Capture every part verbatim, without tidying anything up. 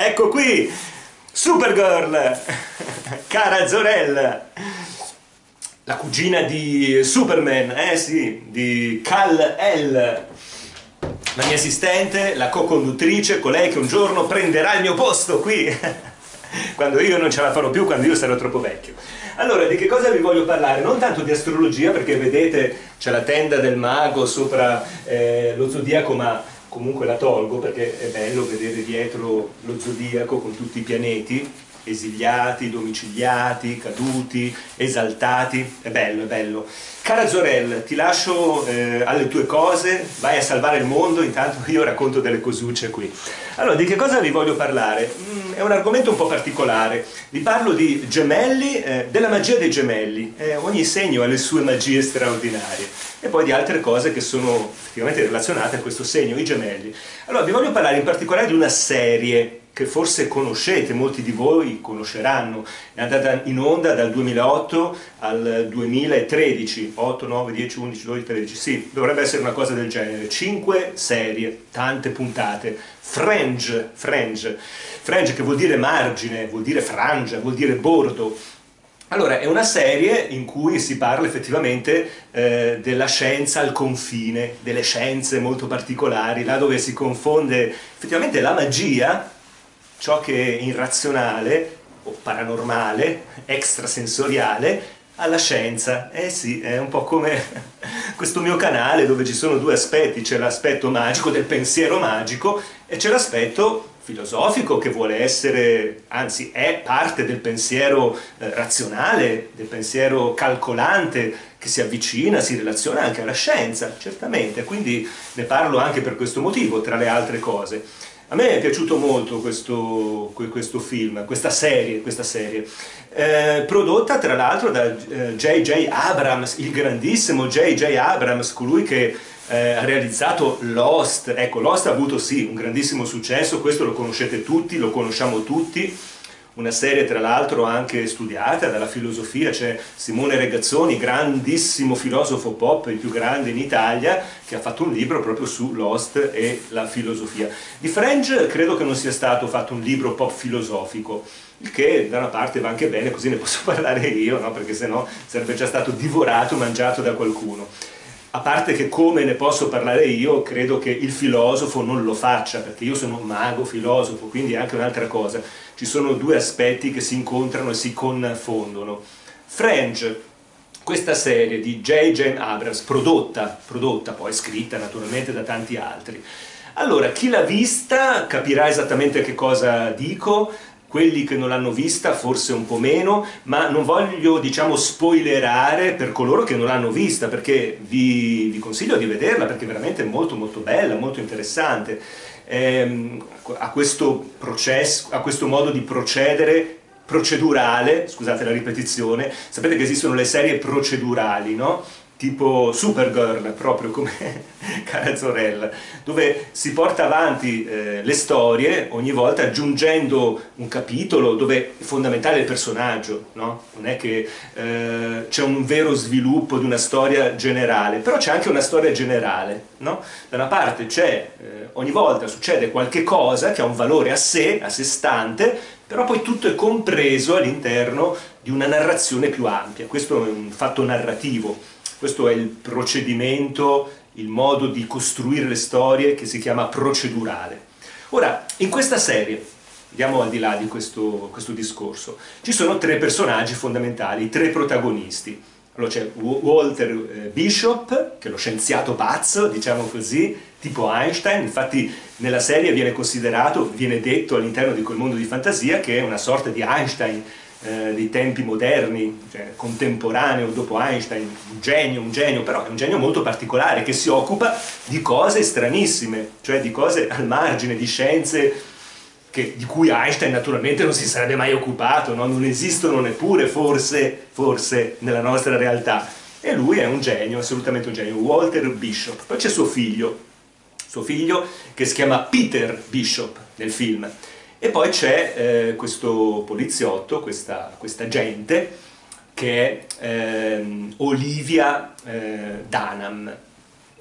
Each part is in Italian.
Ecco qui, Supergirl, Kara Zor-El, la cugina di Superman, eh sì, di Kal-El, la mia assistente, la co-conduttrice, colei che un giorno prenderà il mio posto qui, quando io non ce la farò più, quando io sarò troppo vecchio. Allora, di che cosa vi voglio parlare? Non tanto di astrologia, perché vedete c'è la tenda del mago sopra eh, lo zodiaco, ma comunque la tolgo perché è bello vedere dietro lo zodiaco con tutti i pianeti, esiliati, domiciliati, caduti, esaltati, è bello, è bello. Kara Zor-El, ti lascio eh, alle tue cose, vai a salvare il mondo, intanto io racconto delle cosucce qui. Allora, di che cosa vi voglio parlare? Mm, è un argomento un po' particolare, vi parlo di gemelli, eh, della magia dei gemelli, eh, ogni segno ha le sue magie straordinarie, e poi di altre cose che sono effettivamente relazionate a questo segno, i gemelli. Allora, vi voglio parlare in particolare di una serie che forse conoscete, molti di voi conosceranno, è andata in onda dal duemilaotto al duemilatredici, otto, nove, dieci, undici, dodici, tredici, sì, dovrebbe essere una cosa del genere, cinque serie, tante puntate, Fringe, Fringe, Fringe che vuol dire margine, vuol dire frangia, vuol dire bordo. Allora, è una serie in cui si parla effettivamente eh, della scienza al confine, delle scienze molto particolari, là dove si confonde effettivamente la magia, ciò che è irrazionale o paranormale, extrasensoriale, alla scienza. Eh sì, è un po' come questo mio canale dove ci sono due aspetti, c'è l'aspetto magico del pensiero magico e c'è l'aspetto filosofico che vuole essere, anzi è parte del pensiero eh, razionale, del pensiero calcolante che si avvicina, si relaziona anche alla scienza, certamente, quindi ne parlo anche per questo motivo, tra le altre cose. A me è piaciuto molto questo, questo film, questa serie, questa serie. Eh, prodotta tra l'altro da eh, J J Abrams, il grandissimo J J Abrams, colui che eh, ha realizzato Lost. Ecco, Lost ha avuto sì un grandissimo successo, questo lo conoscete tutti, lo conosciamo tutti. Una serie tra l'altro anche studiata dalla filosofia, c'è Simone Regazzoni, grandissimo filosofo pop, il più grande in Italia, che ha fatto un libro proprio su Lost e la filosofia. Di Fringe credo che non sia stato fatto un libro pop filosofico, il che da una parte va anche bene, così ne posso parlare io, no? Perché sennò sarebbe già stato divorato, mangiato da qualcuno. A parte che come ne posso parlare io, credo che il filosofo non lo faccia, perché io sono un mago filosofo, quindi è anche un'altra cosa. Ci sono due aspetti che si incontrano e si confondono. Fringe, questa serie di J J Abrams, prodotta, prodotta, poi scritta naturalmente da tanti altri. Allora, chi l'ha vista capirà esattamente che cosa dico. Quelli che non l'hanno vista forse un po' meno, ma non voglio, diciamo, spoilerare per coloro che non l'hanno vista, perché vi, vi consiglio di vederla, perché è veramente molto molto bella, molto interessante. Ehm, a questo processo, a questo modo di procedere procedurale, scusate la ripetizione, sapete che esistono le serie procedurali, no? Tipo Supergirl, proprio come Kara Zor-El, dove si porta avanti eh, le storie ogni volta aggiungendo un capitolo dove è fondamentale il personaggio, no? Non è che eh, c'è un vero sviluppo di una storia generale, però c'è anche una storia generale, no? Da una parte c'è, eh, ogni volta succede qualche cosa che ha un valore a sé, a sé stante, però poi tutto è compreso all'interno di una narrazione più ampia. Questo è un fatto narrativo. Questo è il procedimento, il modo di costruire le storie che si chiama procedurale. Ora, in questa serie, andiamo al di là di questo, questo discorso, ci sono tre personaggi fondamentali, tre protagonisti. Allora c'è Walter Bishop, che è lo scienziato pazzo, diciamo così, tipo Einstein, infatti nella serie viene considerato, viene detto all'interno di quel mondo di fantasia che è una sorta di Einstein, Eh, dei tempi moderni, cioè contemporaneo dopo Einstein, un genio, un genio, però è un genio molto particolare che si occupa di cose stranissime, cioè di cose al margine, di scienze che, di cui Einstein naturalmente non si sarebbe mai occupato, no? Non esistono neppure forse, forse nella nostra realtà, e lui è un genio, assolutamente un genio, Walter Bishop. Poi c'è suo figlio, suo figlio che si chiama Peter Bishop nel film. E poi c'è eh, questo poliziotto, questa, questa agente, che è ehm, Olivia eh, Dunham.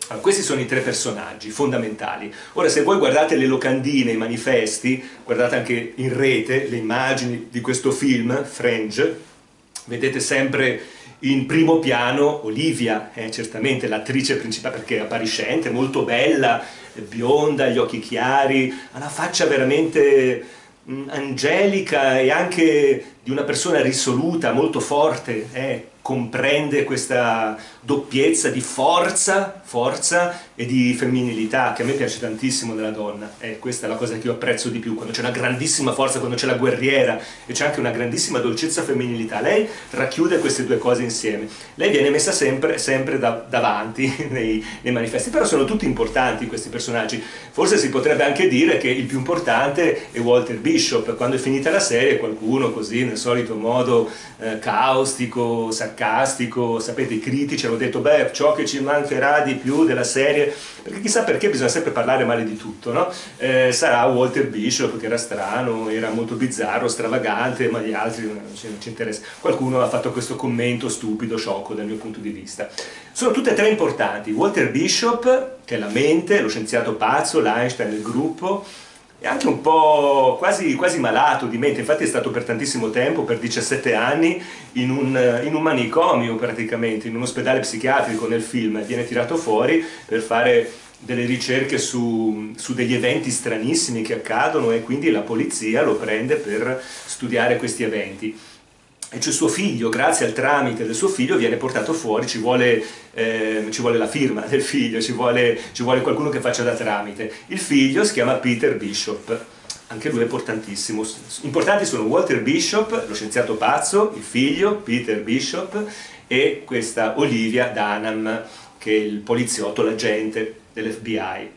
Allora, questi sono i tre personaggi fondamentali. Ora, se voi guardate le locandine, i manifesti, guardate anche in rete le immagini di questo film, Fringe, vedete sempre in primo piano Olivia, eh, certamente l'attrice principale, perché è appariscente, molto bella, bionda, gli occhi chiari, ha una faccia veramente mh, angelica e anche di una persona risoluta, molto forte, eh, comprende questa doppiezza di forza, forza e di femminilità che a me piace tantissimo nella donna. E questa è la cosa che io apprezzo di più, quando c'è una grandissima forza, quando c'è la guerriera e c'è anche una grandissima dolcezza femminilità. Lei racchiude queste due cose insieme. Lei viene messa sempre, sempre da, davanti nei, nei manifesti, però sono tutti importanti questi personaggi. Forse si potrebbe anche dire che il più importante è Walter Bishop. Quando è finita la serie qualcuno così nel solito modo eh, caustico, sarcastico, sapete, i critici hanno detto beh, ciò che ci mancherà di più della serie, perché chissà perché bisogna sempre parlare male di tutto, no? Eh, sarà Walter Bishop, che era strano, era molto bizzarro, stravagante, ma gli altri non ci, non ci interessa. Qualcuno ha fatto questo commento stupido, sciocco dal mio punto di vista. Sono tutte e tre importanti. Walter Bishop, che è la mente, lo scienziato pazzo, l'Einstein del gruppo, è anche un po' quasi, quasi malato di mente, infatti è stato per tantissimo tempo, per diciassette anni, in un, in un manicomio praticamente, in un ospedale psichiatrico nel film, viene tirato fuori per fare delle ricerche su, su degli eventi stranissimi che accadono e quindi la polizia lo prende per studiare questi eventi. E c'è suo figlio, grazie al tramite del suo figlio viene portato fuori, ci vuole, eh, ci vuole la firma del figlio, ci vuole, ci vuole qualcuno che faccia da tramite. Il figlio si chiama Peter Bishop, anche lui è importantissimo. Importanti sono Walter Bishop, lo scienziato pazzo, il figlio, Peter Bishop, e questa Olivia Dunham, che è il poliziotto, l'agente dell'F B I.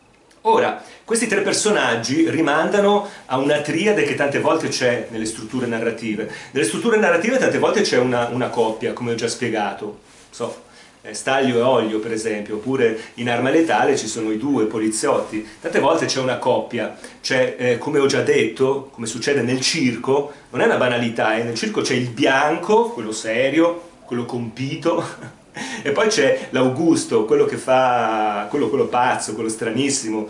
Ora, questi tre personaggi rimandano a una triade che tante volte c'è nelle strutture narrative. Nelle strutture narrative tante volte c'è una, una coppia, come ho già spiegato. So, eh, Staglio e Ollio, per esempio, oppure in Arma Letale ci sono i due poliziotti. Tante volte c'è una coppia, c'è, eh, come ho già detto, come succede nel circo, non è una banalità, eh? Nel circo c'è il bianco, quello serio, quello compito, e poi c'è l'Augusto, quello che fa, quello, quello pazzo, quello stranissimo,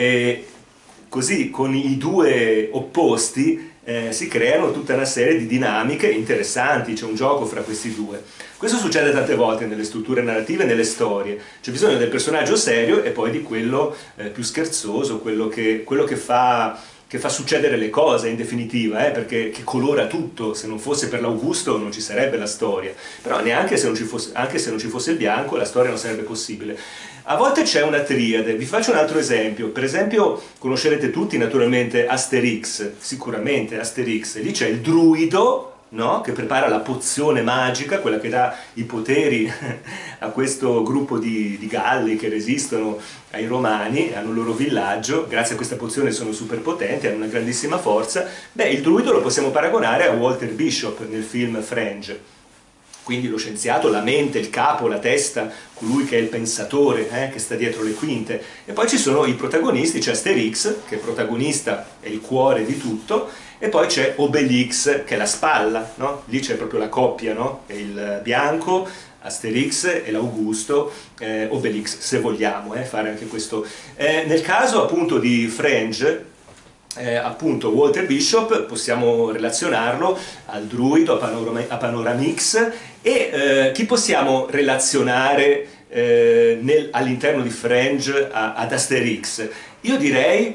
e così con i due opposti eh, si creano tutta una serie di dinamiche interessanti, c'è un gioco fra questi due. Questo succede tante volte nelle strutture narrative e nelle storie, c'è bisogno del personaggio serio e poi di quello eh, più scherzoso, quello che, quello che fa... che fa succedere le cose in definitiva, eh, perché che colora tutto. Se non fosse per l'Augusto non ci sarebbe la storia, però neanche se non ci fosse, anche se non ci fosse il bianco la storia non sarebbe possibile. A volte c'è una triade, vi faccio un altro esempio, per esempio conoscerete tutti naturalmente Asterix, sicuramente Asterix, lì c'è il druido, no? Che prepara la pozione magica, quella che dà i poteri a questo gruppo di, di galli che resistono ai romani, hanno il loro villaggio, grazie a questa pozione sono super potenti, hanno una grandissima forza. Beh, il druido lo possiamo paragonare a Walter Bishop nel film Fringe. Quindi lo scienziato, la mente, il capo, la testa, colui che è il pensatore, eh, che sta dietro le quinte. E poi ci sono i protagonisti, c'è Asterix, che è il protagonista, è il cuore di tutto, e poi c'è Obelix, che è la spalla, no? Lì c'è proprio la coppia, no? È il bianco, Asterix e l'Augusto, eh, Obelix, se vogliamo eh, fare anche questo. Eh, nel caso appunto di Fringe, Eh, appunto Walter Bishop possiamo relazionarlo al druido, a, Panorama, a Panoramix, e eh, chi possiamo relazionare eh, all'interno di Fringe a, ad Asterix? Io direi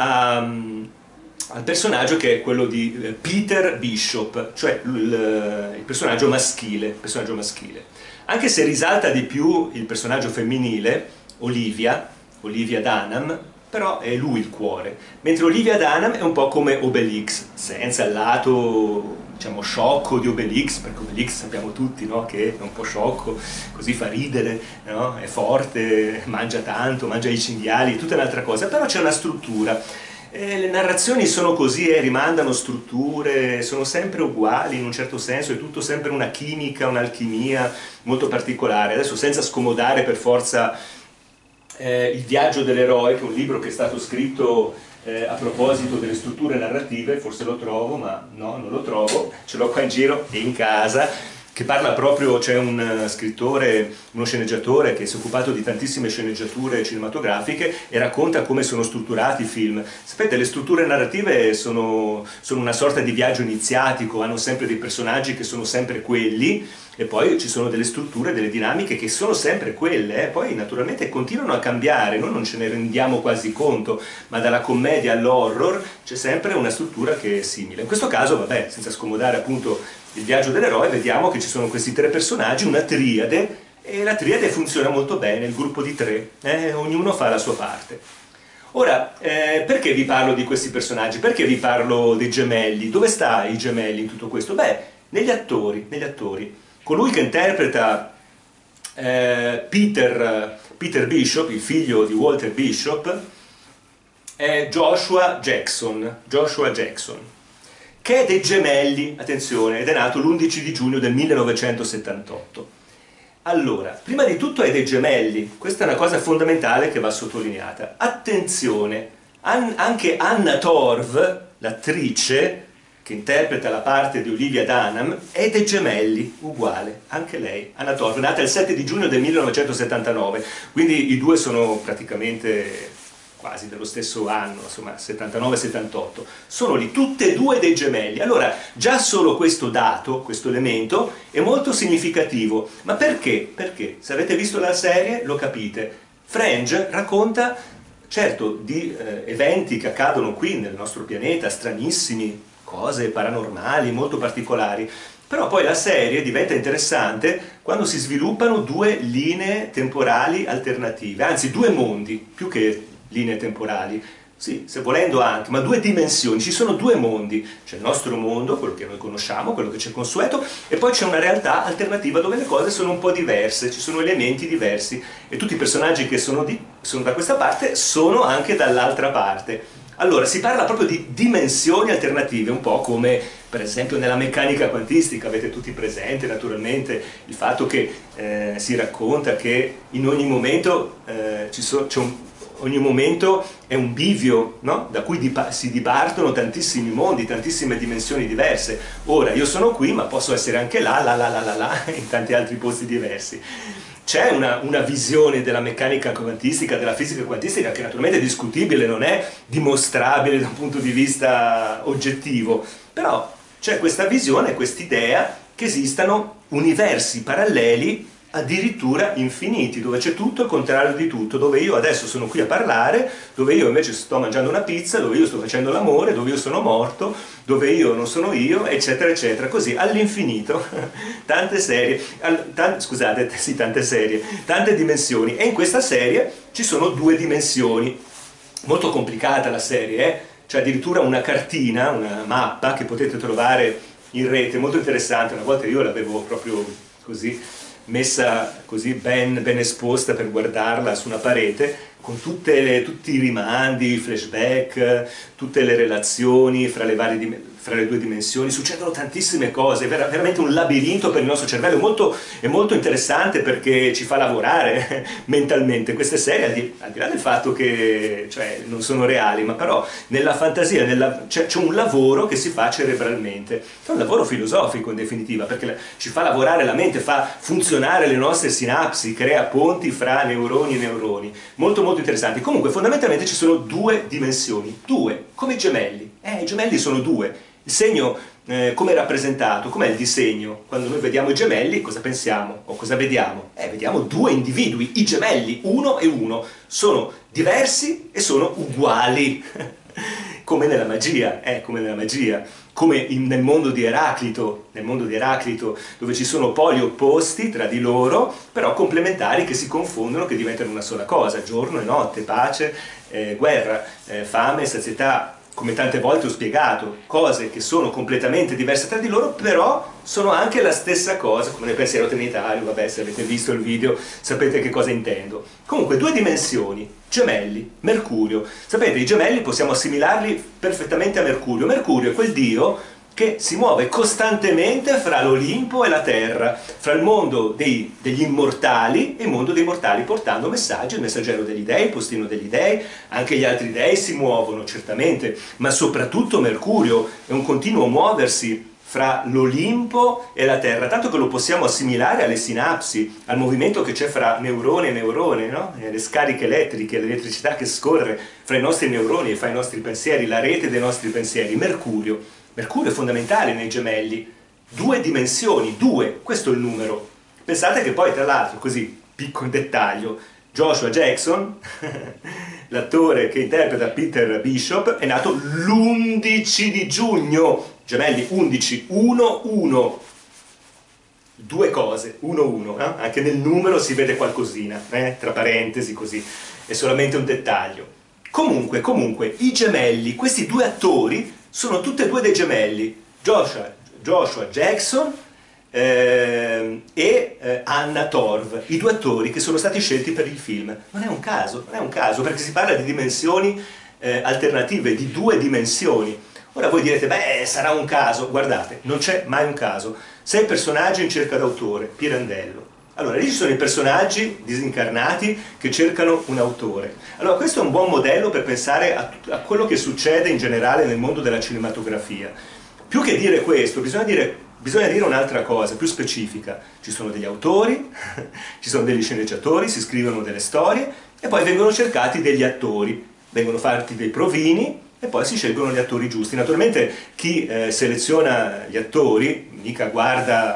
um, al personaggio che è quello di eh, Peter Bishop, cioè il, il personaggio maschile, il personaggio maschile. Anche se risalta di più il personaggio femminile, Olivia, Olivia Dunham, però è lui il cuore, mentre Olivia Dunham è un po' come Obelix, senza il lato, diciamo, sciocco di Obelix, perché Obelix sappiamo tutti, no? Che è un po' sciocco, così fa ridere, no? È forte, mangia tanto, mangia i cinghiali, tutta un'altra cosa, però c'è una struttura. E le narrazioni sono così, eh, rimandano strutture, sono sempre uguali in un certo senso, è tutto sempre una chimica, un'alchimia molto particolare. Adesso senza scomodare per forza Eh, Il viaggio dell'eroe, che è un libro che è stato scritto eh, a proposito delle strutture narrative, forse lo trovo, ma no, non lo trovo, ce l'ho qua in giro e in casa, che parla proprio, c'è un scrittore, uno sceneggiatore che si è occupato di tantissime sceneggiature cinematografiche e racconta come sono strutturati i film. Sapete, le strutture narrative sono, sono una sorta di viaggio iniziatico, hanno sempre dei personaggi che sono sempre quelli, e poi ci sono delle strutture, delle dinamiche che sono sempre quelle, eh? Poi naturalmente continuano a cambiare, noi non ce ne rendiamo quasi conto, ma dalla commedia all'horror c'è sempre una struttura che è simile. In questo caso, vabbè, senza scomodare appunto il viaggio dell'eroe, vediamo che ci sono questi tre personaggi, una triade, e la triade funziona molto bene, il gruppo di tre, eh? Ognuno fa la sua parte. Ora, eh, perché vi parlo di questi personaggi? Perché vi parlo dei gemelli? Dove sta i gemelli in tutto questo? Beh, negli attori, negli attori. Colui che interpreta eh, Peter, Peter Bishop, il figlio di Walter Bishop, è Joshua Jackson, Joshua Jackson, che è dei gemelli, attenzione, ed è nato l'undici di giugno del millenovecentosettantotto. Allora, prima di tutto è dei gemelli, questa è una cosa fondamentale che va sottolineata. Attenzione, an- anche Anna Torv, l'attrice che interpreta la parte di Olivia Dunham, è dei gemelli, uguale, anche lei, Anna Torv, nata il sette di giugno del millenovecentosettantanove, quindi i due sono praticamente quasi dello stesso anno, insomma settantanove settantotto, sono lì tutte e due dei gemelli. Allora già solo questo dato, questo elemento è molto significativo. Ma perché? Perché se avete visto la serie lo capite. Fringe racconta certo di eh, eventi che accadono qui nel nostro pianeta, stranissimi, cose paranormali, molto particolari, però poi la serie diventa interessante quando si sviluppano due linee temporali alternative, anzi due mondi, più che linee temporali, sì, se volendo anche, ma due dimensioni, ci sono due mondi, c'è il nostro mondo, quello che noi conosciamo, quello che ci è consueto, e poi c'è una realtà alternativa dove le cose sono un po' diverse, ci sono elementi diversi, e tutti i personaggi che sono, di, sono da questa parte sono anche dall'altra parte. Allora, si parla proprio di dimensioni alternative, un po' come per esempio nella meccanica quantistica, avete tutti presente naturalmente il fatto che eh, si racconta che in ogni momento eh, ci so, c'è un ogni momento è un bivio, no? Da cui dipa- si dipartono tantissimi mondi, tantissime dimensioni diverse. Ora, io sono qui, ma posso essere anche là, là, là, là, là, là, in tanti altri posti diversi. C'è una, una visione della meccanica quantistica, della fisica quantistica, che naturalmente è discutibile, non è dimostrabile da un punto di vista oggettivo, però c'è questa visione, quest'idea che esistano universi paralleli addirittura infiniti, dove c'è tutto il contrario di tutto, dove io adesso sono qui a parlare, dove io invece sto mangiando una pizza, dove io sto facendo l'amore, dove io sono morto, dove io non sono io, eccetera, eccetera, così all'infinito, tante serie, tante, scusate, sì, tante serie, tante dimensioni, e in questa serie ci sono due dimensioni, molto complicata la serie, eh? C'è addirittura una cartina, una mappa che potete trovare in rete, molto interessante, una volta io l'avevo proprio così messa così ben, ben esposta per guardarla su una parete, con tutte le, tutti i rimandi, i flashback, tutte le relazioni fra le, varie, fra le due dimensioni. Succedono tantissime cose, è ver veramente un labirinto per il nostro cervello, è molto, è molto interessante perché ci fa lavorare mentalmente. Queste serie, al di, al di là del fatto che cioè, non sono reali, ma però nella fantasia c'è un lavoro che si fa cerebralmente, è un lavoro filosofico in definitiva, perché ci fa lavorare la mente, fa funzionare le nostre sinapsi, crea ponti fra neuroni e neuroni, molto molto interessanti. Comunque fondamentalmente ci sono due dimensioni, due, come i gemelli, eh, i gemelli sono due, il segno eh, come è rappresentato, com'è il disegno, quando noi vediamo i gemelli cosa pensiamo o cosa vediamo? Eh, vediamo due individui, i gemelli, uno e uno, sono diversi e sono uguali, come nella magia, eh, come nella magia. Come in, nel mondo di Eraclito, nel mondo di Eraclito, dove ci sono poli opposti tra di loro, però complementari che si confondono, che diventano una sola cosa, giorno e notte, pace, eh, guerra, eh, fame, sazietà, come tante volte ho spiegato, cose che sono completamente diverse tra di loro, però sono anche la stessa cosa, come nel pensiero trinitario, vabbè, se avete visto il video sapete che cosa intendo. Comunque, due dimensioni, gemelli, Mercurio. Sapete, i gemelli possiamo assimilarli perfettamente a Mercurio. Mercurio è quel dio che si muove costantemente fra l'Olimpo e la Terra, fra il mondo dei, degli immortali e il mondo dei mortali, portando messaggi, il messaggero degli dei, il postino degli dei. Anche gli altri dei si muovono certamente, ma soprattutto Mercurio è un continuo muoversi fra l'Olimpo e la Terra, tanto che lo possiamo assimilare alle sinapsi, al movimento che c'è fra neurone e neurone, no? Le scariche elettriche, l'elettricità che scorre fra i nostri neuroni e fra i nostri pensieri, la rete dei nostri pensieri. Mercurio, Mercurio è fondamentale nei gemelli, due dimensioni, due, questo è il numero. Pensate che poi, tra l'altro, così, piccolo dettaglio, Joshua Jackson, l'attore che interpreta Peter Bishop, è nato l'undici di giugno, gemelli undici, uno uno, due cose, uno uno, eh? Anche nel numero si vede qualcosina, eh? Tra parentesi così, è solamente un dettaglio. Comunque, comunque, i gemelli, questi due attori, sono tutti e due dei gemelli, Joshua, Joshua Jackson eh, e eh, Anna Torv, i due attori che sono stati scelti per il film. Non è un caso, non è un caso, perché si parla di dimensioni eh, alternative, di due dimensioni. Ora voi direte, beh, sarà un caso. Guardate, non c'è mai un caso. Sei personaggi in cerca d'autore, Pirandello. Allora, lì ci sono i personaggi disincarnati che cercano un autore. Allora, questo è un buon modello per pensare a, a quello che succede in generale nel mondo della cinematografia. Più che dire questo, bisogna dire, bisogna dire un'altra cosa, più specifica. Ci sono degli autori, ci sono degli sceneggiatori, si scrivono delle storie e poi vengono cercati degli attori. Vengono fatti dei provini e poi si scelgono gli attori giusti. Naturalmente chi eh, seleziona gli attori mica guarda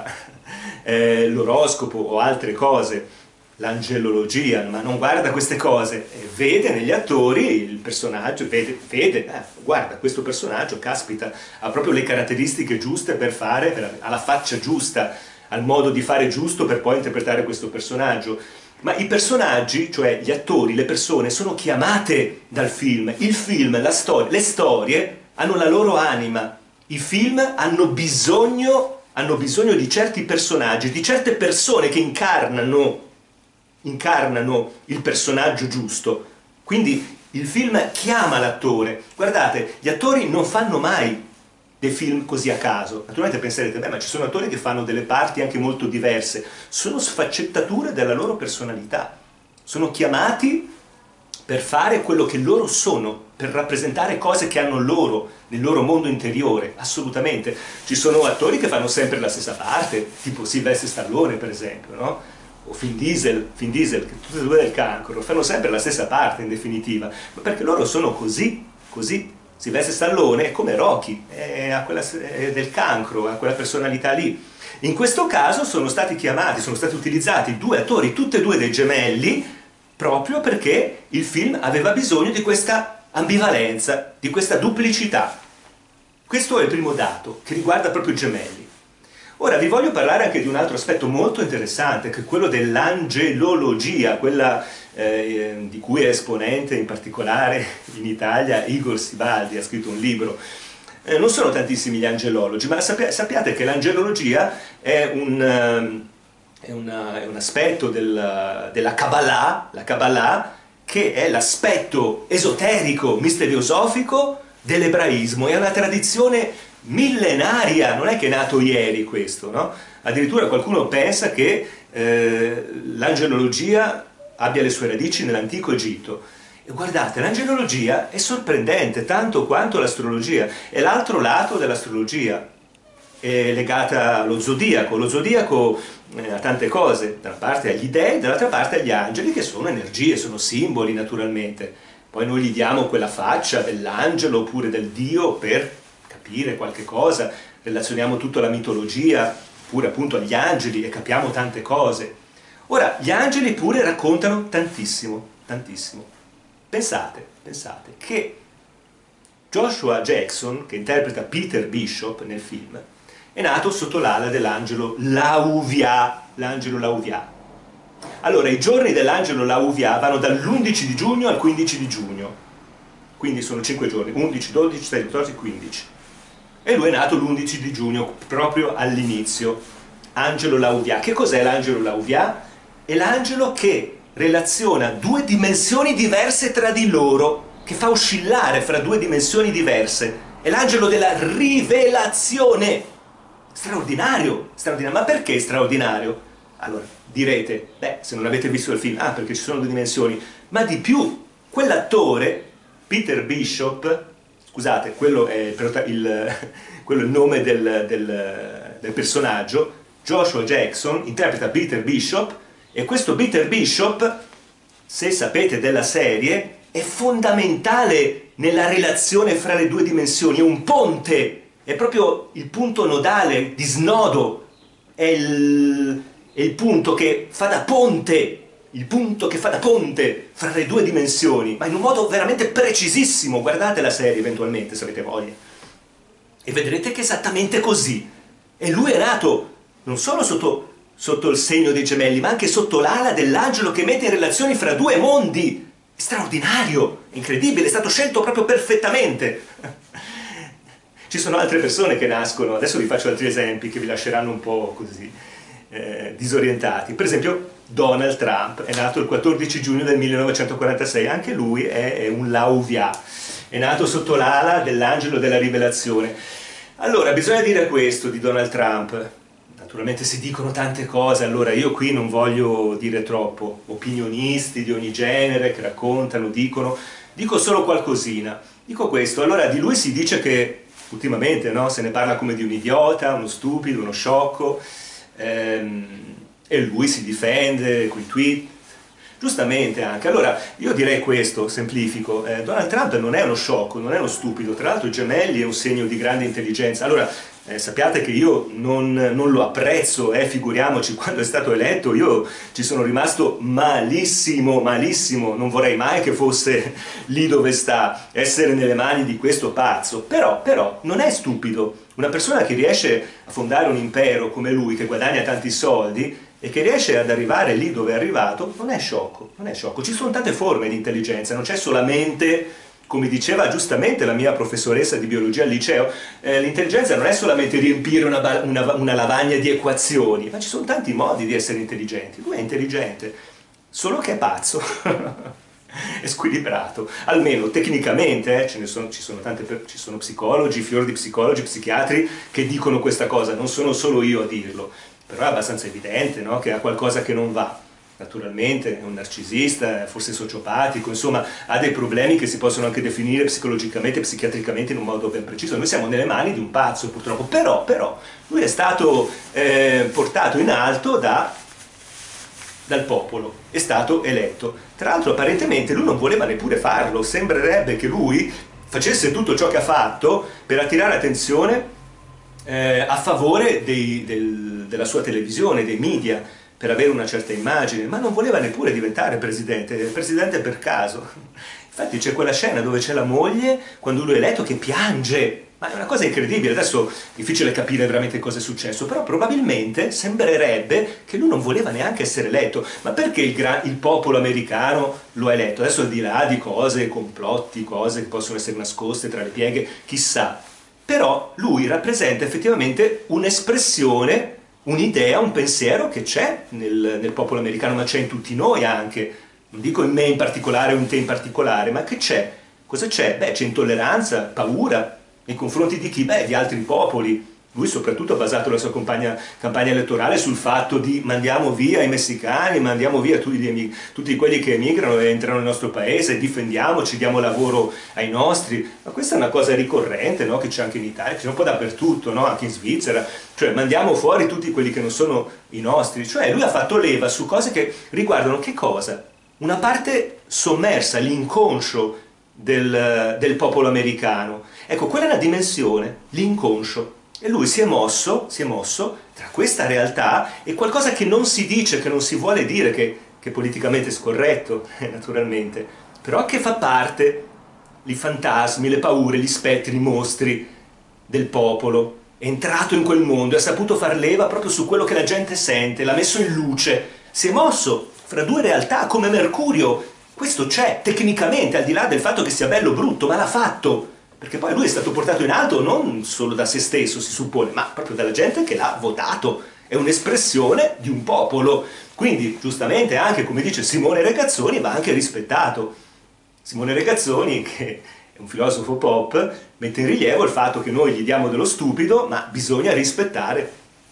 eh, l'oroscopo o altre cose, l'angelologia, ma non guarda queste cose, e vede negli attori il personaggio, vede, vede eh, guarda questo personaggio, caspita, ha proprio le caratteristiche giuste per fare, per, ha la faccia giusta, ha il modo di fare giusto per poi interpretare questo personaggio. Ma i personaggi, cioè gli attori, le persone, sono chiamate dal film. Il film, la storia, le storie hanno la loro anima. I film hanno bisogno, hanno bisogno di certi personaggi, di certe persone che incarnano, incarnano il personaggio giusto. Quindi il film chiama l'attore. Guardate, gli attori non fanno mai dei film così a caso. Naturalmente penserete, beh, ma ci sono attori che fanno delle parti anche molto diverse. Sono sfaccettature della loro personalità. Sono chiamati per fare quello che loro sono, per rappresentare cose che hanno loro, nel loro mondo interiore, assolutamente. Ci sono attori che fanno sempre la stessa parte, tipo Sylvester Stallone, per esempio, no? O Vin Diesel, Vin Diesel, che tutti e due del cancro, fanno sempre la stessa parte, in definitiva, ma perché loro sono così, così. Sylvester Stallone è come Rocky, è, a quella, è del cancro, ha quella personalità lì. In questo caso sono stati chiamati, sono stati utilizzati due attori, tutti e due dei gemelli, proprio perché il film aveva bisogno di questa ambivalenza, di questa duplicità. Questo è il primo dato, che riguarda proprio i gemelli. Ora vi voglio parlare anche di un altro aspetto molto interessante, che è quello dell'angelologia, quella eh, di cui è esponente in particolare in Italia Igor Sibaldi, ha scritto un libro. Eh, non sono tantissimi gli angelologi, ma sappi- sappiate che l'angelologia è un, è una, è un aspetto del, della Kabbalah, la Kabbalah, che è l'aspetto esoterico, misteriosofico dell'ebraismo, è una tradizione millenaria, non è che è nato ieri questo, no? Addirittura qualcuno pensa che eh, l'angelologia abbia le sue radici nell'antico Egitto. E guardate, l'angelologia è sorprendente tanto quanto l'astrologia, è l'altro lato dell'astrologia, è legata allo zodiaco. Lo zodiaco eh, ha tante cose, da una parte agli dei, dall'altra parte agli angeli, che sono energie, sono simboli naturalmente. Poi noi gli diamo quella faccia dell'angelo oppure del dio per capire qualche cosa, relazioniamo tutto alla mitologia, pure appunto agli angeli, e capiamo tante cose. Ora, gli angeli pure raccontano tantissimo, tantissimo. Pensate, pensate che Joshua Jackson, che interpreta Peter Bishop nel film, è nato sotto l'ala dell'angelo Lauvia, l'angelo Lauvia. Allora, i giorni dell'angelo Lauvia vanno dall'undici di giugno al quindici di giugno, quindi sono cinque giorni, undici, dodici, tredici, quattordici, quindici. E lui è nato l'undici di giugno, proprio all'inizio, angelo Lauvia. Che cos'è l'angelo Lauvia? È l'angelo che relaziona due dimensioni diverse tra di loro, che fa oscillare fra due dimensioni diverse. È l'angelo della rivelazione. Straordinario, straordinario. Ma perché straordinario? Allora, direte, beh, se non avete visto il film, ah, perché ci sono due dimensioni. Ma di più, quell'attore, Peter Bishop, scusate, quello è il, prota- il, quello è il nome del, del, del personaggio. Joshua Jackson interpreta Peter Bishop, e questo Peter Bishop, se sapete della serie, è fondamentale nella relazione fra le due dimensioni, è un ponte, è proprio il punto nodale di snodo, è il, è il punto che fa da ponte, il punto che fa da ponte fra le due dimensioni, ma in un modo veramente precisissimo. Guardate la serie eventualmente se avete voglia e vedrete che è esattamente così. E lui è nato non solo sotto, sotto il segno dei gemelli, ma anche sotto l'ala dell'angelo che mette in relazioni fra due mondi. È straordinario, incredibile, è stato scelto proprio perfettamente. Ci sono altre persone che nascono, adesso vi faccio altri esempi che vi lasceranno un po' così eh, disorientati. Per esempio Donald Trump è nato il quattordici giugno del millenovecentoquarantasei, anche lui è, è un Lauvia, è nato sotto l'ala dell'angelo della rivelazione. Allora, bisogna dire questo di Donald Trump. Naturalmente si dicono tante cose, allora io qui non voglio dire troppo, opinionisti di ogni genere che raccontano, dicono, dico solo qualcosina. Dico questo, allora di lui si dice che ultimamente, no, se ne parla come di un idiota, uno stupido, uno sciocco, ehm, e lui si difende con i tweet, giustamente anche. Allora io direi questo, semplifico, eh, Donald Trump non è uno sciocco, non è uno stupido, tra l'altro i gemelli è un segno di grande intelligenza. Allora Eh, sappiate che io non, non lo apprezzo, eh, figuriamoci, quando è stato eletto io ci sono rimasto malissimo, malissimo, non vorrei mai che fosse lì dove sta, essere nelle mani di questo pazzo, però, però non è stupido. Una persona che riesce a fondare un impero come lui, che guadagna tanti soldi e che riesce ad arrivare lì dove è arrivato, non è sciocco, non è sciocco. Ci sono tante forme di intelligenza, non c'è solamente, come diceva giustamente la mia professoressa di biologia al liceo, eh, l'intelligenza non è solamente riempire una, una, una lavagna di equazioni, ma ci sono tanti modi di essere intelligenti. Lui è intelligente, solo che è pazzo, è squilibrato, almeno tecnicamente, eh, ce ne sono, ci sono tante, ci sono psicologi, fior di psicologi, psichiatri che dicono questa cosa, non sono solo io a dirlo, però è abbastanza evidente, no, che ha qualcosa che non va. Naturalmente è un narcisista, forse sociopatico, insomma ha dei problemi che si possono anche definire psicologicamente, psichiatricamente in un modo ben preciso. Noi siamo nelle mani di un pazzo purtroppo, però, però lui è stato eh, portato in alto da, dal popolo, è stato eletto. Tra l'altro apparentemente lui non voleva neppure farlo, sembrerebbe che lui facesse tutto ciò che ha fatto per attirare attenzione eh, a favore dei, del, della sua televisione, dei media, per avere una certa immagine, ma non voleva neppure diventare presidente, presidente per caso. Infatti c'è quella scena dove c'è la moglie, quando lui è eletto, che piange, ma è una cosa incredibile. Adesso è difficile capire veramente cosa è successo, però probabilmente sembrerebbe che lui non voleva neanche essere eletto. Ma perché il, gra- il popolo americano lo ha eletto? Adesso al di là di cose, complotti, cose che possono essere nascoste tra le pieghe, chissà. Però lui rappresenta effettivamente un'espressione, un'idea, un pensiero che c'è nel, nel popolo americano, ma c'è in tutti noi anche, non dico in me in particolare o in te in particolare, ma che c'è. Cosa c'è? Beh, c'è intolleranza, paura nei confronti di chi? Beh, di altri popoli. Lui soprattutto ha basato la sua campagna, campagna elettorale sul fatto di mandiamo via i messicani, mandiamo via tutti, gli, tutti quelli che emigrano e entrano nel nostro paese, difendiamoci, diamo lavoro ai nostri. Ma questa è una cosa ricorrente, no? Che c'è anche in Italia, c'è un po' dappertutto, no? Anche in Svizzera, cioè mandiamo fuori tutti quelli che non sono i nostri. Cioè lui ha fatto leva su cose che riguardano che cosa? Una parte sommersa, l'inconscio del, del popolo americano. Ecco, quella è una dimensione, l'inconscio. E lui si è mosso, si è mosso tra questa realtà e qualcosa che non si dice, che non si vuole dire, che, che politicamente è scorretto, naturalmente, però che fa parte, i fantasmi, le paure, gli spettri, i mostri del popolo. È entrato in quel mondo e ha saputo far leva proprio su quello che la gente sente, l'ha messo in luce, si è mosso fra due realtà come Mercurio. Questo c'è tecnicamente, al di là del fatto che sia bello o brutto, ma l'ha fatto. Perché poi lui è stato portato in alto non solo da se stesso, si suppone, ma proprio dalla gente che l'ha votato. È un'espressione di un popolo. Quindi, giustamente, anche, come dice Simone Regazzoni, va anche rispettato. Simone Regazzoni, che è un filosofo pop, mette in rilievo il fatto che noi gli diamo dello stupido, ma bisogna rispettare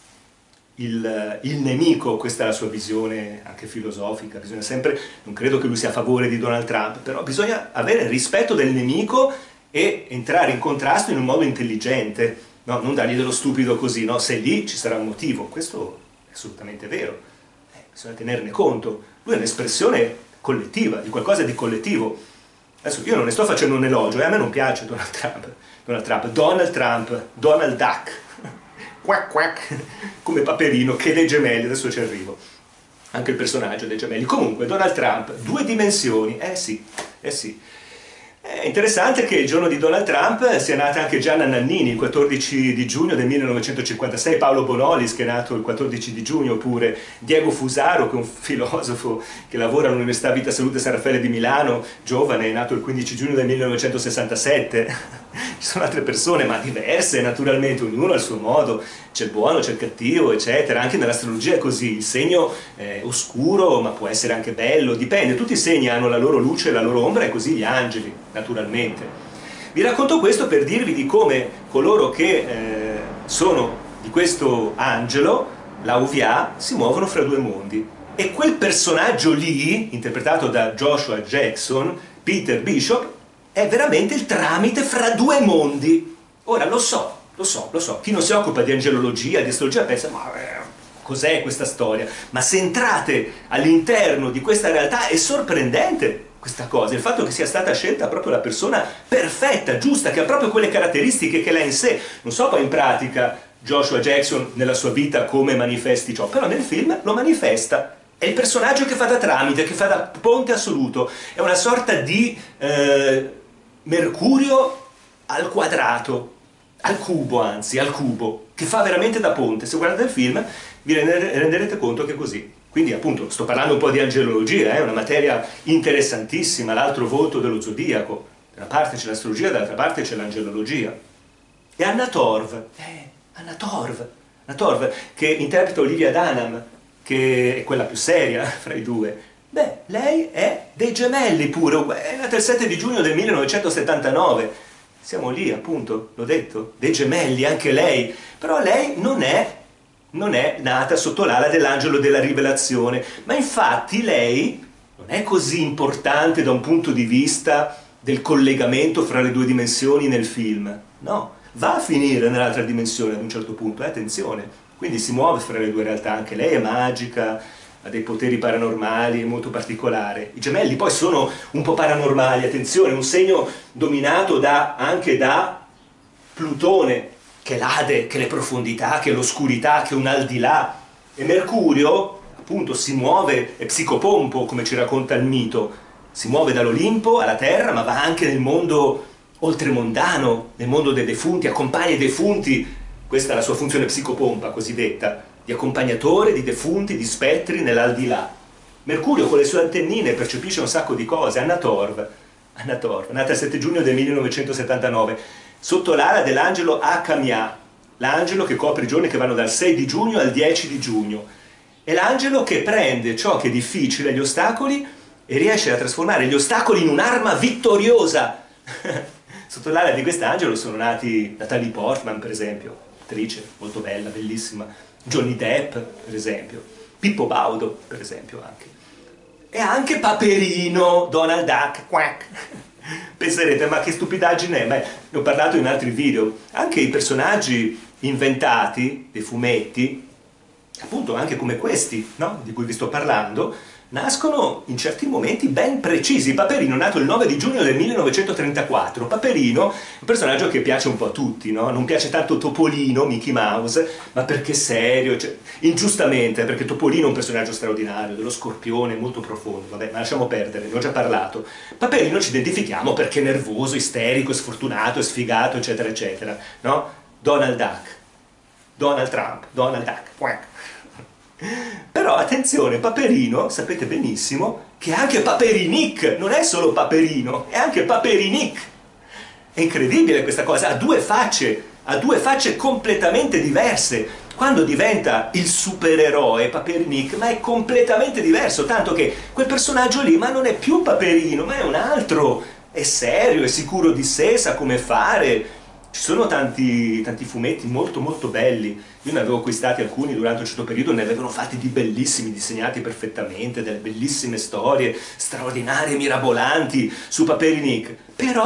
il, il nemico. Questa è la sua visione anche filosofica. Bisogna sempre, non credo che lui sia a favore di Donald Trump, però bisogna avere rispetto del nemico e entrare in contrasto in un modo intelligente, no? Non dargli dello stupido così, no? Se lì ci sarà un motivo, questo è assolutamente vero, eh, bisogna tenerne conto. Lui è un'espressione collettiva, di qualcosa di collettivo. Adesso io non ne sto facendo un elogio, e a me non piace Donald Trump, Donald Trump, Donald Trump, Donald Duck, quack quack, come Paperino, che dei gemelli, adesso ci arrivo, anche il personaggio dei gemelli. Comunque, Donald Trump, due dimensioni, eh sì, eh sì. È interessante che il giorno di Donald Trump sia nata anche Gianna Nannini, il quattordici di giugno del millenovecentocinquantasei, Paolo Bonolis che è nato il quattordici di giugno, oppure Diego Fusaro, che è un filosofo che lavora all'Università Vita Salute San Raffaele di Milano, giovane, è nato il quindici giugno del millenovecentosessantasette. Ci sono altre persone, ma diverse naturalmente, ognuno al suo modo, c'è il buono, c'è il cattivo, eccetera. Anche nell'astrologia è così, il segno è oscuro, ma può essere anche bello, dipende, tutti i segni hanno la loro luce e la loro ombra, e così gli angeli, naturalmente. Vi racconto questo per dirvi di come coloro che eh, sono di questo angelo, la U V A, si muovono fra due mondi. E quel personaggio lì, interpretato da Joshua Jackson, Peter Bishop, è veramente il tramite fra due mondi. Ora, lo so, lo so, lo so, chi non si occupa di angelologia, di astrologia, pensa, ma eh, cos'è questa storia? Ma se entrate all'interno di questa realtà è sorprendente questa cosa, il fatto che sia stata scelta proprio la persona perfetta, giusta, che ha proprio quelle caratteristiche che lei ha in sé. Non so poi in pratica Joshua Jackson nella sua vita come manifesti ciò, però nel film lo manifesta. È il personaggio che fa da tramite, che fa da ponte assoluto, è una sorta di eh, Mercurio al quadrato, al cubo anzi, al cubo, che fa veramente da ponte. Se guardate il film vi renderete conto che è così. Quindi appunto sto parlando un po' di angelologia, è eh? una materia interessantissima, l'altro volto dello zodiaco. Da una parte c'è l'astrologia, dall'altra parte c'è l'angelologia. E Anna Torv, eh, Anna Torv, Anna Torv, che interpreta Olivia Dunham, che è quella più seria fra i due. Beh, lei è dei gemelli pure, è nata il sette di giugno del millenovecentosettantanove. Siamo lì, appunto, l'ho detto, dei gemelli, anche lei. Però lei non è, non è nata sotto l'ala dell'angelo della rivelazione, ma infatti lei non è così importante da un punto di vista del collegamento fra le due dimensioni nel film. No, va a finire nell'altra dimensione ad un certo punto, eh, attenzione. Quindi si muove fra le due realtà, anche lei è magica, ha dei poteri paranormali, è molto particolare. I gemelli poi sono un po' paranormali, attenzione, un segno dominato da, anche da Plutone, che è l'Ade, che è le profondità, che è l'oscurità, che è un al di là. E Mercurio, appunto, si muove, è psicopompo, come ci racconta il mito, si muove dall'Olimpo alla Terra, ma va anche nel mondo oltremondano, nel mondo dei defunti, accompagna i defunti. Questa è la sua funzione psicopompa cosiddetta, di accompagnatore di defunti, di spettri nell'aldilà. Mercurio con le sue antennine percepisce un sacco di cose. Anna Torv, Anna Torv, nata il sette giugno del millenovecentosettantanove, sotto l'ala dell'angelo Akamia, l'angelo che copre i giorni che vanno dal sei di giugno al dieci di giugno. È l'angelo che prende ciò che è difficile, gli ostacoli, e riesce a trasformare gli ostacoli in un'arma vittoriosa. Sotto l'ala di quest'angelo sono nati Natalie Portman, per esempio, attrice molto bella, bellissima, Johnny Depp, per esempio, Pippo Baudo, per esempio, anche. E anche Paperino, Donald Duck, quack. Penserete, ma che stupidaggine è? Beh, ne ho parlato in altri video. Anche i personaggi inventati dei fumetti, appunto anche come questi, no? Di cui vi sto parlando, nascono in certi momenti ben precisi. Paperino, nato il nove di giugno del millenovecentotrentaquattro. Paperino è un personaggio che piace un po' a tutti, no? Non piace tanto Topolino, Mickey Mouse, ma perché serio, cioè, ingiustamente, perché Topolino è un personaggio straordinario, dello Scorpione, molto profondo, vabbè, ma lasciamo perdere, ne ho già parlato. Paperino ci identifichiamo perché è nervoso, isterico, sfortunato, sfigato, eccetera, eccetera, no? Donald Duck, Donald Trump, Donald Duck, quack. Però attenzione, Paperino, sapete benissimo che è anche Paperinic, non è solo Paperino, è anche Paperinic. È incredibile questa cosa, ha due facce, ha due facce completamente diverse. Quando diventa il supereroe Paperinic, ma è completamente diverso, tanto che quel personaggio lì, ma non è più Paperino, ma è un altro, è serio, è sicuro di sé, sa come fare. Ci sono tanti, tanti fumetti molto molto belli, io ne avevo acquistati alcuni durante un certo periodo, ne avevano fatti di bellissimi, disegnati perfettamente, delle bellissime storie, straordinarie, mirabolanti, su Paperinic. Però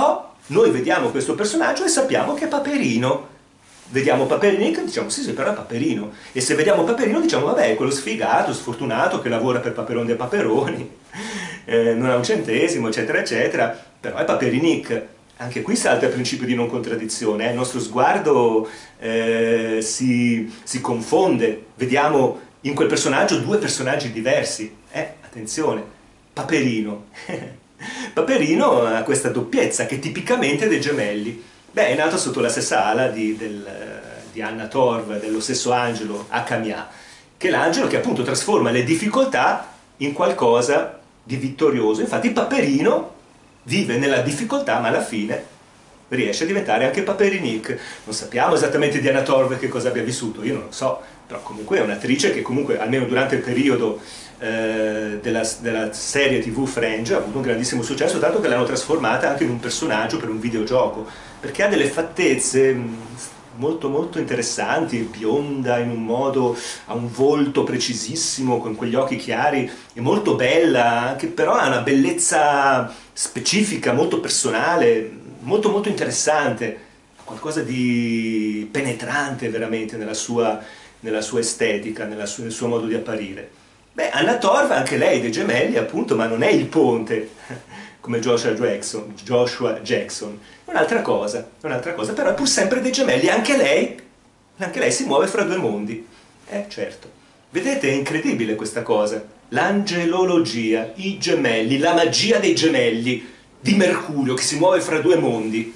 Noi vediamo questo personaggio e sappiamo che è Paperino. Vediamo Paperinik e diciamo sì sì però è Paperino, e se vediamo Paperino diciamo vabbè è quello sfigato, sfortunato che lavora per Paperon dei Paperoni, eh, non ha un centesimo eccetera eccetera, però è Paperinik. Anche qui salta il principio di non contraddizione, eh? Il nostro sguardo eh, si, si confonde, vediamo in quel personaggio due personaggi diversi, eh, attenzione, Paperino. Paperino ha questa doppiezza che è tipicamente dei gemelli. Beh, è nato sotto la stessa ala di, del, di Anna Torv, dello stesso angelo, Akamia, che è l'angelo che appunto trasforma le difficoltà in qualcosa di vittorioso. Infatti Paperino vive nella difficoltà, ma alla fine riesce a diventare anche Paperinik. Non sappiamo esattamente di Anna Torv che cosa abbia vissuto, io non lo so, però comunque è un'attrice che comunque, almeno durante il periodo eh, della, della serie tivù Fringe, ha avuto un grandissimo successo, tanto che l'hanno trasformata anche in un personaggio per un videogioco, perché ha delle fattezze molto molto interessanti, è bionda in un modo, ha un volto precisissimo, con quegli occhi chiari, è molto bella, anche, però ha una bellezza specifica, molto personale, molto molto interessante, qualcosa di penetrante veramente nella sua, nella sua estetica, nella sua, nel suo modo di apparire. Beh, Anna Torv, anche lei dei gemelli appunto, ma non è il ponte, come Joshua Jackson, Joshua Jackson, è un'altra cosa, è un'altra cosa, però è pur sempre dei gemelli, anche lei, anche lei si muove fra due mondi, eh certo. Vedete, è incredibile questa cosa, l'angelologia, i gemelli, la magia dei gemelli, di Mercurio che si muove fra due mondi.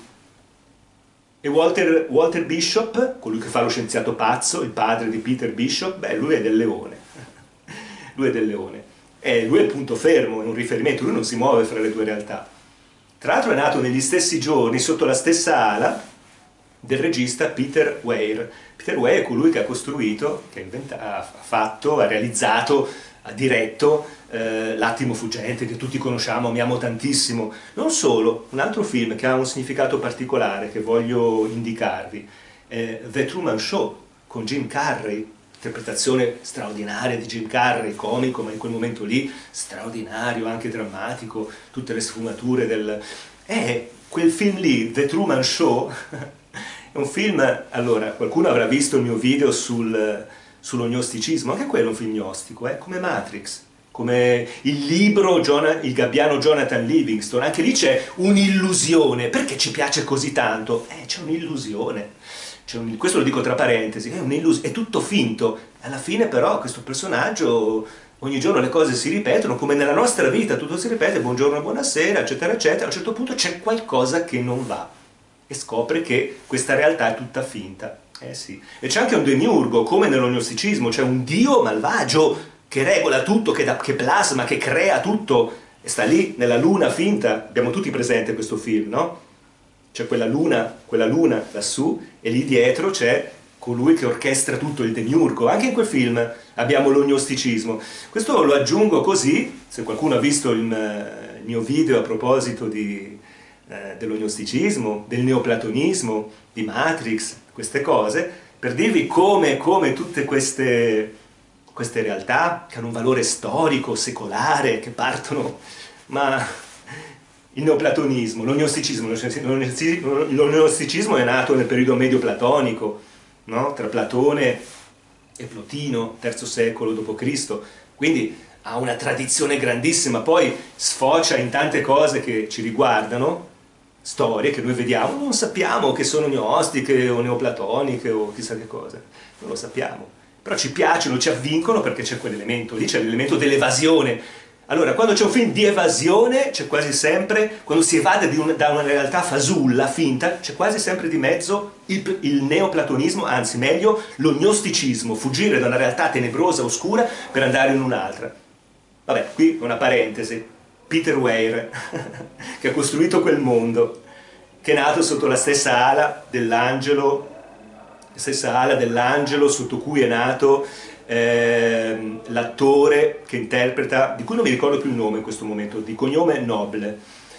E Walter, Walter Bishop, colui che fa lo scienziato pazzo, il padre di Peter Bishop, beh, lui è del leone, lui è del leone. E lui è il punto fermo, è un riferimento, lui non si muove fra le due realtà. Tra l'altro è nato negli stessi giorni, sotto la stessa ala, del regista Peter Weir. Peter Weir è colui che ha costruito, che ha, inventato, ha fatto, ha realizzato, ha diretto eh, L'attimo fuggente, che tutti conosciamo, amiamo tantissimo. Non solo, un altro film che ha un significato particolare, che voglio indicarvi, è The Truman Show, con Jim Carrey, interpretazione straordinaria di Jim Carrey, comico, ma in quel momento lì straordinario, anche drammatico, tutte le sfumature del... è quel film lì, The Truman Show, è un film, allora, qualcuno avrà visto il mio video sul, sullo gnosticismo, anche quello è un film gnostico, eh? Come Matrix, come il libro, il gabbiano Jonathan Livingston, anche lì c'è un'illusione, perché ci piace così tanto? Eh, c'è un'illusione. Un, questo lo dico tra parentesi, è, è tutto finto, alla fine però questo personaggio, ogni giorno le cose si ripetono, come nella nostra vita tutto si ripete, buongiorno, buonasera, eccetera, eccetera, a un certo punto c'è qualcosa che non va e scopre che questa realtà è tutta finta. Eh sì. E c'è anche un demiurgo, come nello gnosticismo, c'è un dio malvagio che regola tutto, che, da, che plasma, che crea tutto, e sta lì nella luna finta, abbiamo tutti presente questo film, no? C'è quella luna, quella luna lassù, e lì dietro c'è colui che orchestra tutto, il demiurgo. Anche in quel film abbiamo lo gnosticismo. Questo lo aggiungo così, se qualcuno ha visto il, il mio video a proposito di, eh, dello gnosticismo, del neoplatonismo, di Matrix, queste cose, per dirvi come, come tutte queste, queste realtà, che hanno un valore storico, secolare, che partono, ma... Il neoplatonismo, lo gnosticismo, lo gnosticismo è nato nel periodo medio platonico, no? Tra Platone e Plotino, terzo secolo dopo Cristo, quindi ha una tradizione grandissima, poi sfocia in tante cose che ci riguardano, storie che noi vediamo, non sappiamo che sono gnostiche o neoplatoniche o chissà che cosa, non lo sappiamo, però ci piacciono, ci avvincono perché c'è quell'elemento lì, c'è l'elemento dell'evasione. Allora, quando c'è un film di evasione, c'è quasi sempre, quando si evade di un, da una realtà fasulla, finta, c'è quasi sempre di mezzo il, il neoplatonismo, anzi meglio, lo gnosticismo, fuggire da una realtà tenebrosa, oscura, per andare in un'altra. Vabbè, qui una parentesi. Peter Weir, che ha costruito quel mondo, che è nato sotto la stessa ala dell'angelo, la stessa ala dell'angelo sotto cui è nato Eh, l'attore che interpreta, di cui non mi ricordo più il nome in questo momento, di cognome Noble,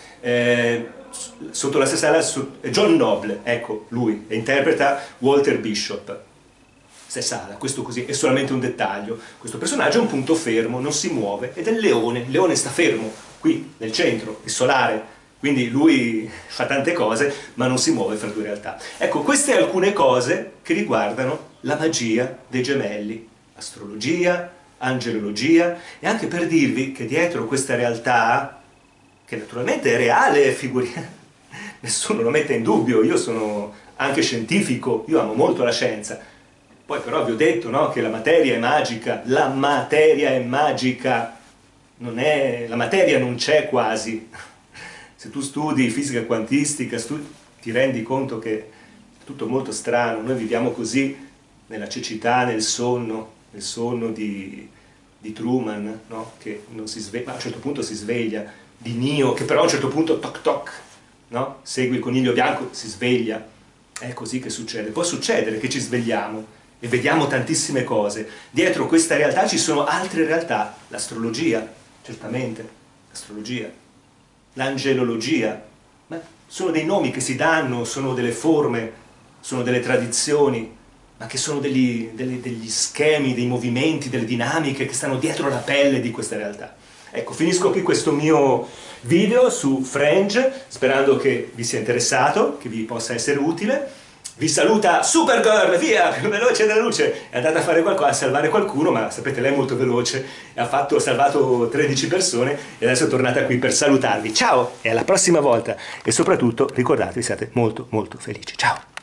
eh, sotto la stessa ala, John Noble, ecco lui, e interpreta Walter Bishop, stessa ala, questo così è solamente un dettaglio. Questo personaggio è un punto fermo, non si muove, ed è il leone, il leone sta fermo qui nel centro, il solare, Quindi lui fa tante cose, ma non si muove fra due realtà. Ecco, queste alcune cose che riguardano la magia dei gemelli, astrologia, angelologia, e anche per dirvi che dietro questa realtà, che naturalmente è reale, figuri... nessuno lo mette in dubbio, io sono anche scientifico, io amo molto la scienza, poi però vi ho detto, no, che la materia è magica, la materia è magica, non è... la materia non c'è quasi. Se tu studi fisica quantistica, studi, ti rendi conto che è tutto molto strano, noi viviamo così nella cecità, nel sonno, nel sonno di, di Truman, no? Che non si sveglia, a un certo punto si sveglia, di Neo, che però a un certo punto toc toc, no? Segui il coniglio bianco, si sveglia, è così che succede. Può succedere che ci svegliamo e vediamo tantissime cose, dietro questa realtà ci sono altre realtà, l'astrologia, certamente, l'astrologia, l'angelologia, ma sono dei nomi che si danno, sono delle forme, sono delle tradizioni, ma che sono degli, degli, degli schemi, dei movimenti, delle dinamiche che stanno dietro la pelle di questa realtà. Ecco, finisco qui questo mio video su Fringe, sperando che vi sia interessato, che vi possa essere utile. Vi saluta Supergirl, via, più veloce della luce, è andata a fare qualcosa, a salvare qualcuno, ma sapete lei è molto veloce, ha, fatto, ha salvato tredici persone e adesso è tornata qui per salutarvi. Ciao e alla prossima volta e soprattutto ricordatevi, siate molto molto felici. Ciao!